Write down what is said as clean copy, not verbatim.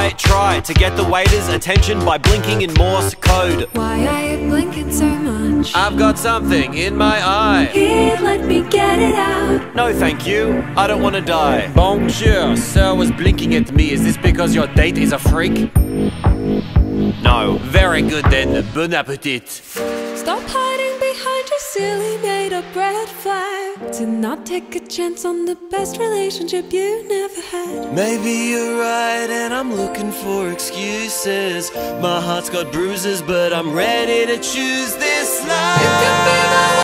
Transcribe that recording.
I try to get the waiter's attention by blinking in Morse code. Why are you blinking so much? I've got something in my eye. Here, let me get it out. No thank you, I don't want to die. Bonjour, sir was blinking at me. Is this because your date is a freak? No. Very good then, bon appetit. Stop hiding behind your silly made-up red flag. Do not take a chance on the best relationship you never had. Maybe you're right and I'm looking for excuses. My heart's got bruises but I'm ready to choose this life. You can be my